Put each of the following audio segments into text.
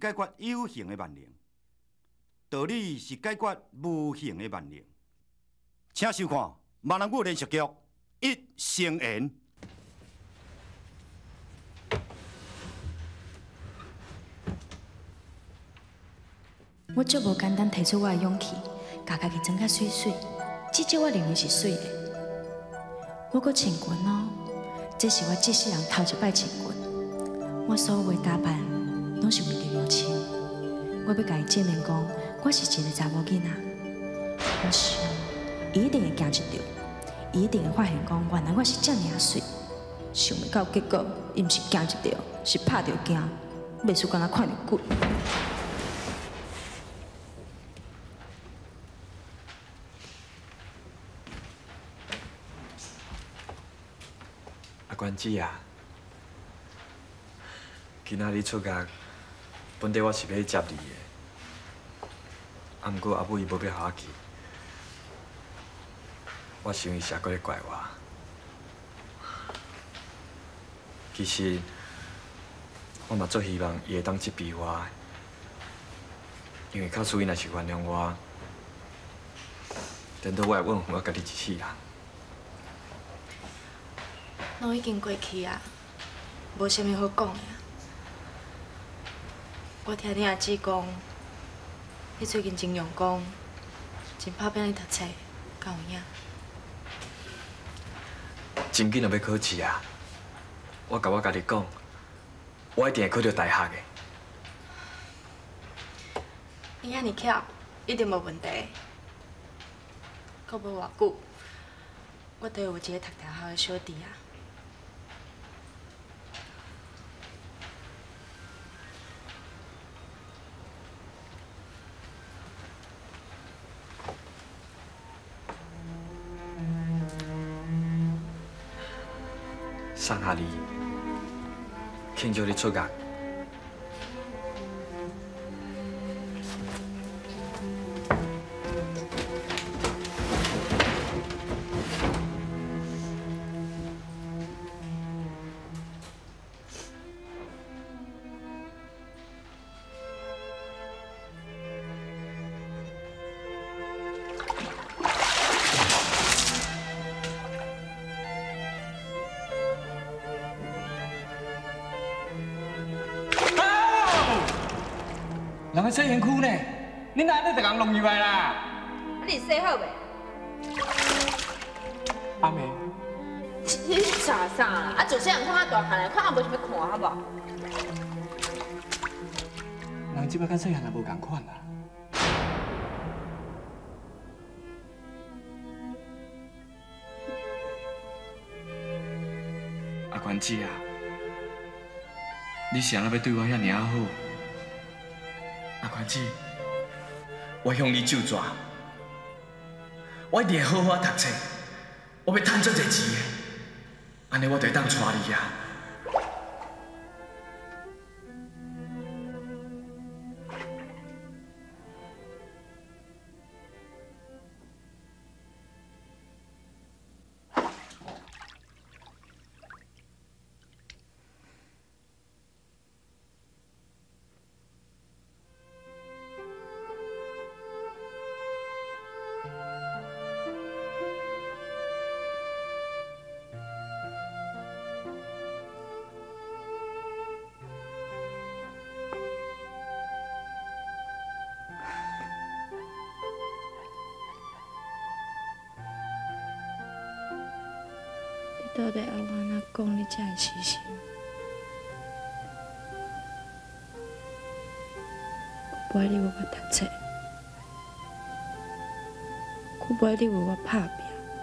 解决有形的万能，道理是解决无形的万能。请收看《闽南语连续剧》一成言。 我足无简单提出我的勇气，家己装较水水，至少我认为是水的。我搁穿裙哦，这是我这世人头一摆穿裙。我所有的打扮拢是为着刘青。我要甲伊证明讲，我是一个查某囡仔。我想，伊一定会惊一跳，伊一定会发现讲，原来我是这尔水。想袂到结果，伊毋是惊一跳，是拍着惊，袂输干那看着骨。 关子啊，今仔日出街，本地我是要去接你的，啊，毋过阿母伊无要互我去，我想伊是还搁咧怪我。其实我嘛足希望伊会当责备我，因为假使伊若是原谅我，等到我会怨恨我家己一世人。 拢已经过去啊，无啥物好讲的啊。我听你阿姊讲，你最近真用功，真打拼咧读册，敢有影？ 真紧就要考试啊！我甲我家己讲，我一定会考到大学的。 你遐尼巧，一定无问题。搁无偌久，我就有一个读大学的小弟啊。 送下你，庆祝你出嫁。 人个洗身躯呢？你哪安尼就共弄入来啦？ 啊，你洗好未？ 阿妹， 你傻啥啦？啊，就是人看我大汉的，看也无想要看，好无？ 人即摆甲细汉也无共款啦。 阿关子啊，你是安怎要对我遐尔好？ 阿关子，我向你就抓，我一定会好好读册，我要赚足侪钱的，安尼我就会当娶你啊！ 到底要我安怎讲，你才会死心？我不爱你为我读册，我不爱你为我打拼，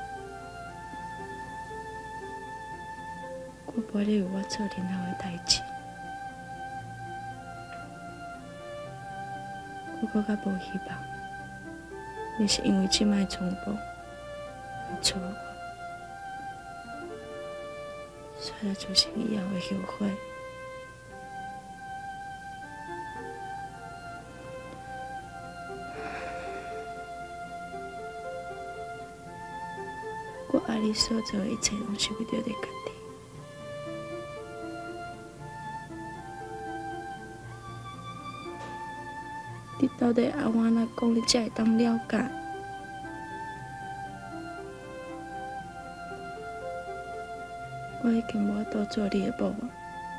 我不爱你为我做任何的代志。我更加无希望，你是因为即摆冲动而错我。 所以造成以后的后悔。我爱你所做的一切，拢是为着你家己。 你到底爱我安怎讲，你才会当了解？我已经无法度做你的某啊！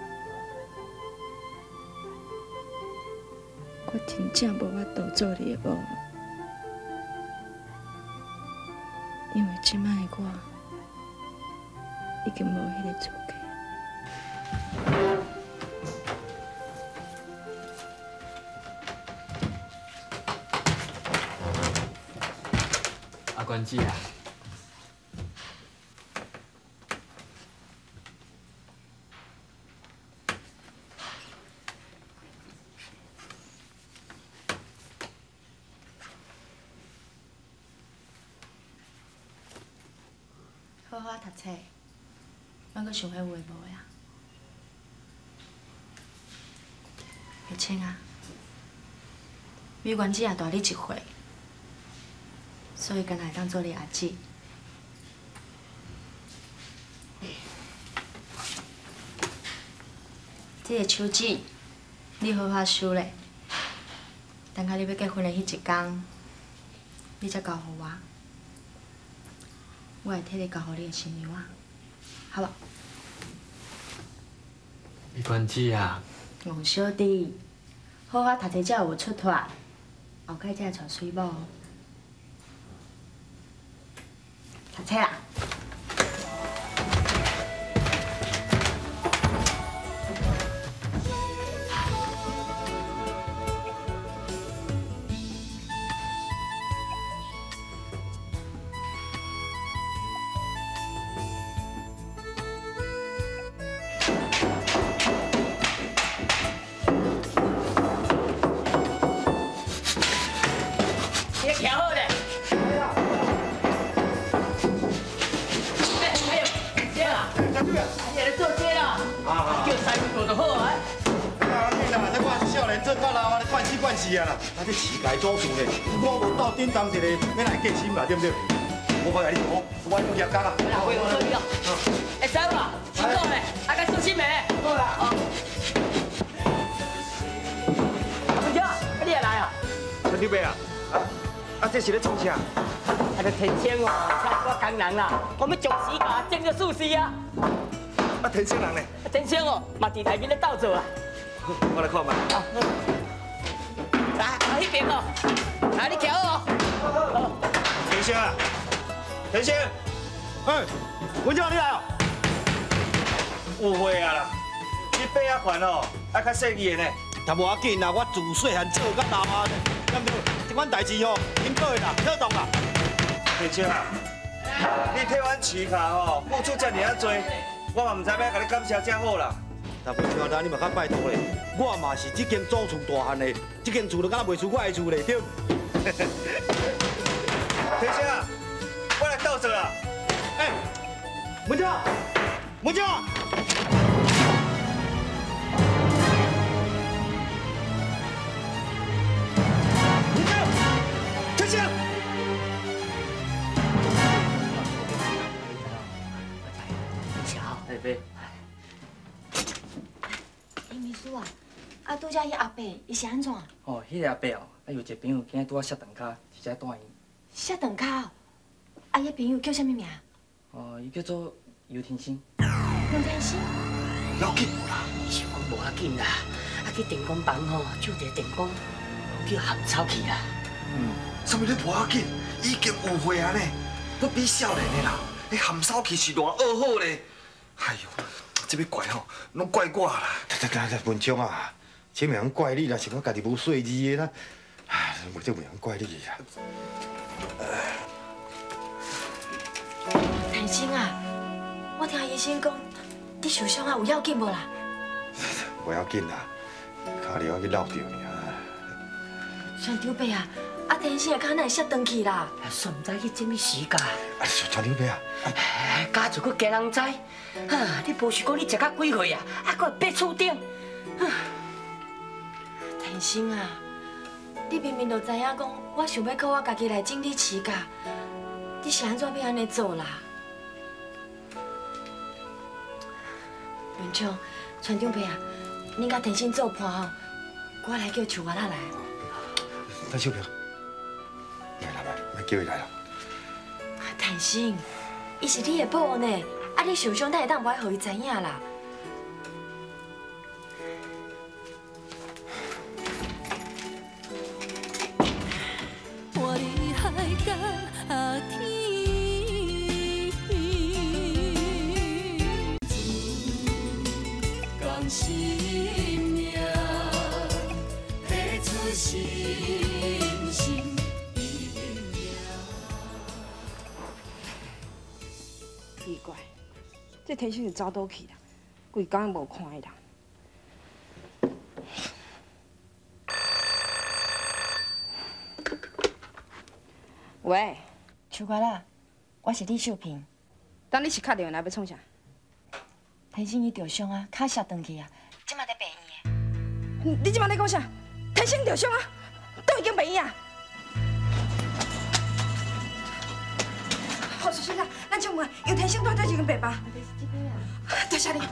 我真正无法度做你的某啊！因为即摆的我已经无迄个资格。 阿关姐啊， 好好读册，咱阁想迄有诶无诶啊？月清啊，美元姐也大你一岁，所以敢若会当做你阿姊。这个手指你好好收咧，等下你要结婚的迄一天，你才交互我。 我会替你交互你的新娘啊，好无？ 美关姐啊， 王小弟，好好读册才有出头，后摆才会娶水某。读册啦！ 啊，这世界做事咧，我无斗顶当一个，要来过心啦，对不对？我甲你讲，我用业工啊。 我有做你哦。会使无？辛苦咧，啊，该小心的。好啦。阿文姐，你也来啊？ 陈刘伯啊，这是咧创啥？ 啊，着天星哦，请我工人啦，我要将时甲整个素食啊。 天星人呢？ 天星哦，嘛伫内面咧斗做啊。 我来看嘛。 来，迄边哦，来你徛好哦。 天星啊，天星， 文章你来哦。 误会啊啦，你背啊款哦，爱较细腻的呢。 但无要紧啦，我自细汉做到大汉，对不对？这款代志哦，应该的啦，跳动啦。 天星啊，你替阮饲卡吼，付出遮尔啊多，我嘛唔知要甲你感谢才好啦。 但袂像咱你嘛较拜托咧，我嘛是这间祖厝大汉的，这间厝就敢若袂输我的厝咧，对。 天星啊，我来斗做啦。 文章，文章。天星。 哎飞。 秘书啊，啊，拄则迄阿伯，伊是安怎？ 哦，迄个阿伯哦，啊有一个朋友今日拄啊摔断骹，是遮带伊。 摔断骹哦，啊，迄朋友叫啥物名？ 哦，伊叫做尤天星。 刘天星。 要紧无啦？ 是讲无要紧啦，啊去电工房吼，就一个电工叫含草去啦。 什么你无要紧？已经误会啊呢，都比少年的啦。你含扫气是偌噩好咧。哎呦，这要怪吼，拢怪我啦。 文章啊，这袂通怪你啦，是我家己无细致的啦。唉，这袂通怪你啦。 天星啊，我听医生讲，你受伤啊，有要紧无啦？ 不要紧啦，脚了去落着尔。 船长伯啊，啊天星的脚哪会摔断去啦？ 算唔知去整理时间。 船长伯啊， 家就搁惊人知，啊！你无想讲你食到几岁啊？还搁会爬厝顶？ 天星啊，你明明就知影讲，我想要靠我家己来整理饲家，你是安怎要安尼做啦？文昌，船长伯啊，恁甲天星做伴吼，我来叫树娃仔来。 陈秀萍，来叫伊来啦。 天星，伊是你的宝呢，啊你受伤，哪会当不爱互伊知影啦？ 我的海角天。 生命提出信心的力量。 奇怪，这天星是走倒去啦，规工无看伊啦。喂， 秋瓜啦，我是李秀萍。 当你是敲电话来要创啥？ 天星伊受伤啊，脚摔断去啊，即马在病院的。 你即马在讲啥？天星受伤啊，都已经病院啊。护士先生，咱请问，因天星住在一间病房？ 就是这边啊。 多谢你。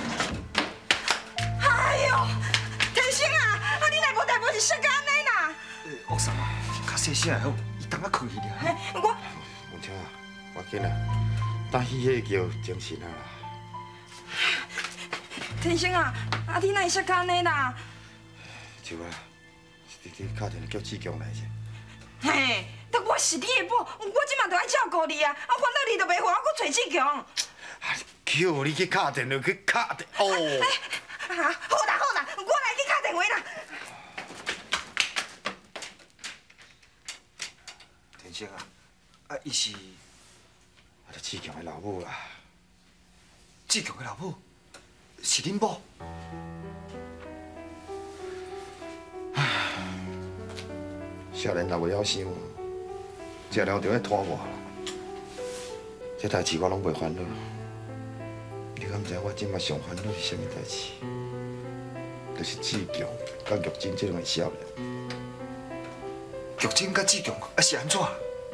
哎呦，天星啊，你来无代无是摔到安尼啦？ 岳嫂啊，较细声好，伊等下困去了。 我文清啊，我紧啊，等戏迄叫精神啊啦。 天星啊，你哪会摔到安尼啦？ 秋啊，你打电话叫志强来者。 嘿，但我是你的宝，我即马就爱照顾你啊！啊，烦恼你就袂互我搁找志强。 叫你去打电话去打电哦。 好啦好啦，我来去打电话啦。 天星啊，伊是志强的老母啦。 志强的老母？ 是恁某？ 少年若袂晓想，食了就爱拖我啦。这代志我拢袂烦恼。你敢知我即马上烦恼是啥物代志？就是志强甲玉珍这两个少年。 玉珍甲志强啊是安怎？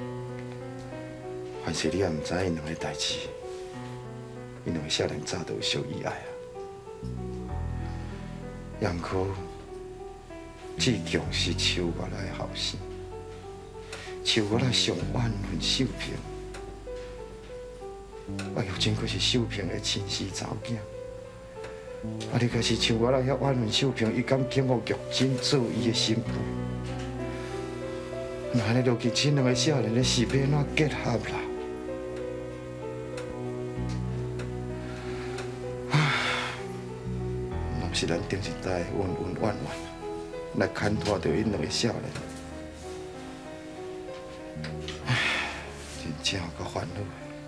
凡是你也毋知因两个代志，因两个少年早就有小意外啊。 也毋过，志强是树月来的后生，树月来上万分秀萍，啊，玉珍阁是秀萍的亲生查某囝，啊，你若是树月来遐万分秀萍，伊敢肯互玉珍做伊的新妇？那安尼落去，这两个少年的是要安怎结合啦？ 是咱顶一代稳稳婉婉来牵拖着因两个少年，真正有够烦恼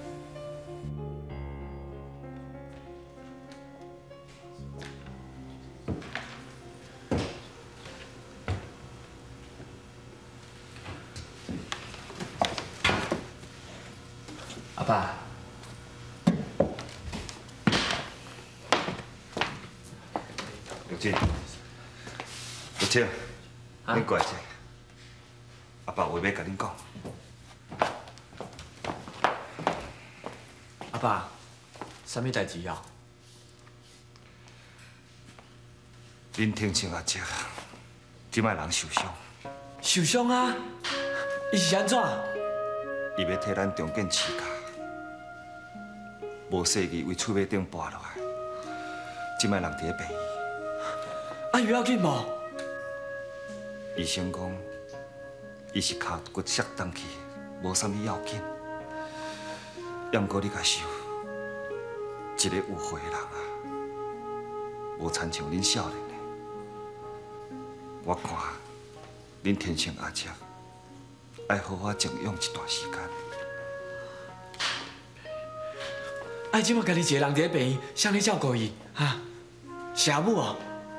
的。 阿爸。 玉珍，恁过来者，阿爸话要甲恁讲。 阿爸，啥物代志啊？ 恁天星阿姐，即摆人受伤。 受伤啊？伊是安怎？ 伊要替咱重建饲家，无细机为厝尾顶跋落来，即摆人伫咧病院。 啊，有要紧无？ 医生讲，伊是脚骨摔断去，无啥物要紧。要毋过你甲想，一个有血的人啊，无亲像恁少年的。我看恁天星阿姐爱好好静养一段时间。 哎，即马家己一个人伫咧病院，谁咧照顾伊？哈，是阿母哦。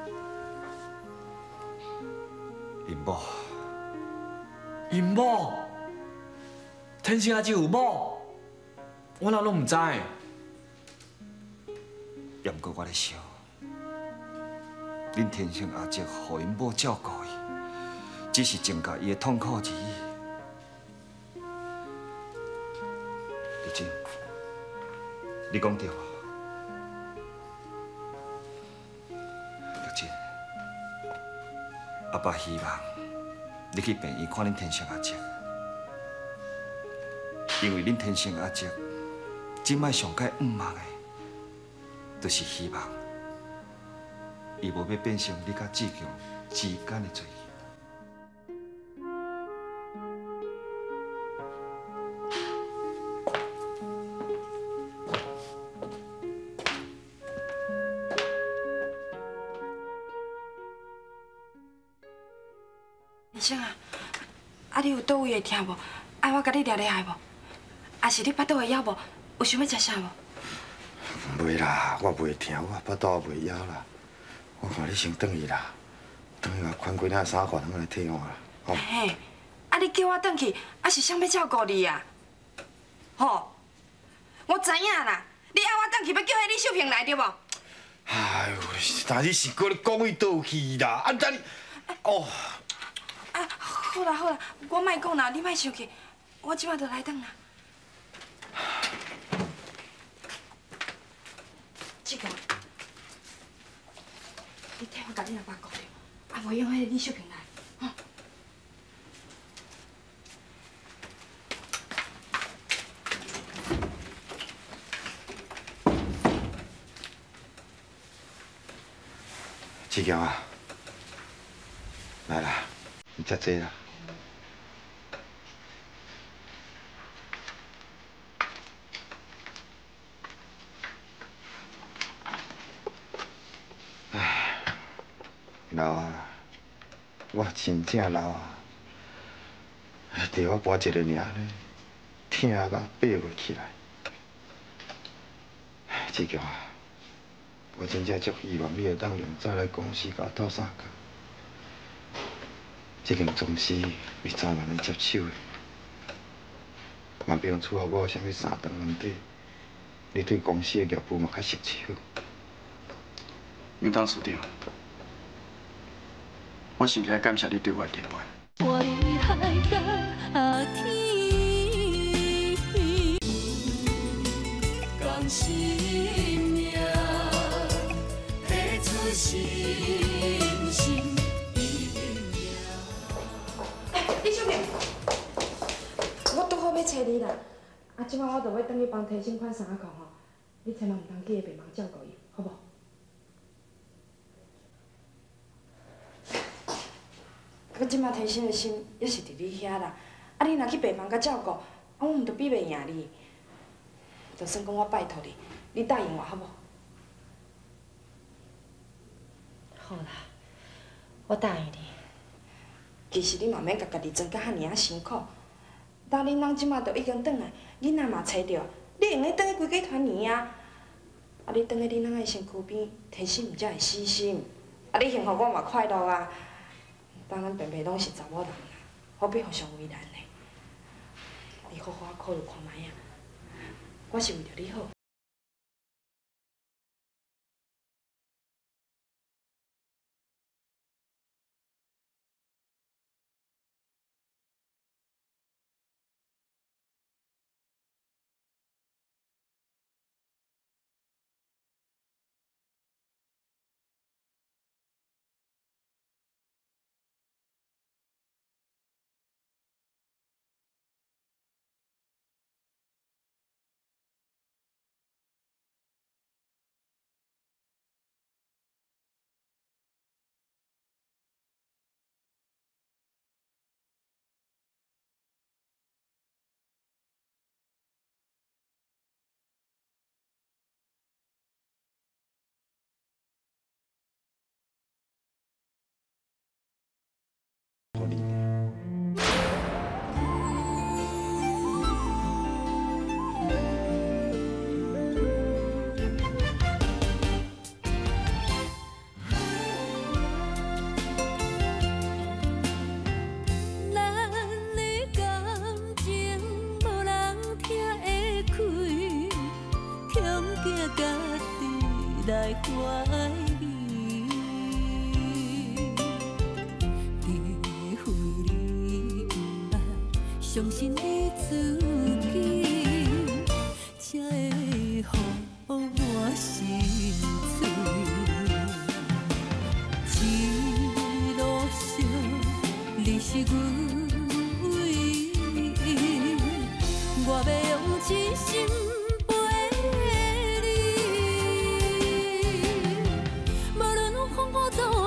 因某， 因某，天星阿姐有某，我哪拢唔知。 也毋过我咧想，恁天星阿姐互因某照顾伊，只是增加伊的痛苦而已。丽珍，你讲对啊？丽珍，阿爸希望你去病院看恁天生阿叔，因为恁天生阿叔，即摆上界毋茫的，就是希望伊无要变成你甲志强之间的罪孽。 先生啊，你有倒位会痛无？爱我甲你抓抓下无？还是你巴肚会枵无？有想要食啥无？ 袂啦，我袂痛，我巴肚袂枵啦。我看你先转去啦，转去甲款几领衫换通来替我啦。吼。 嘿，你叫我转去，是想要照顾你啊？吼，我知影啦，你爱我转去要叫迄李秀萍来对无？ 哎呦，但是是搁咧讲伊倒去啦，等你，哦。 好啦好啦，我莫讲啦，你莫生气，我即马就来转啦。志强，你替我甲你阿爸讲着，无用迄个李秀萍来，吼。 志强啊，来啦，你食济啦。 老啊，我真正老啊，对我跋一个尔呢，疼甲爬袂起来。志强啊，我真正足希望你会当用早来公司甲我斗相共。这间公司你早晚能接手的，嘛不用伺候我有啥物三顿两底。你对公司的业务嘛较熟手。 杨董事长。 我是来感谢你对我的陪伴。 我与海角天，讲生命，付出心心李秀萍，我拄好要找你啦，即摆我就要转去帮提醒款衫裤吼，你千万唔通记个白忙照顾伊，好无？ 我即马提升的心也是伫你遐啦，你若去白忙甲照顾，我毋着比袂赢你。就算讲我拜托你，你答应我好无？ 好啦，我答应你。 其实你嘛免甲家己装甲遐尔辛苦，当恁翁即马都已经转来，囡仔嘛找着，你用咧转去规家团圆啊！你转去恁翁的身躯边，提升毋才会死心。你幸福我嘛快乐啊！ 当咱平平拢是查某人啦，何必互相为难呢？你好好考虑看卖啊！我是为着你好。 来怀疑，体会你不爱，相信你自己，才会予我心碎。一路上，你你是阮唯一，我要用一生陪你，无论风雨走。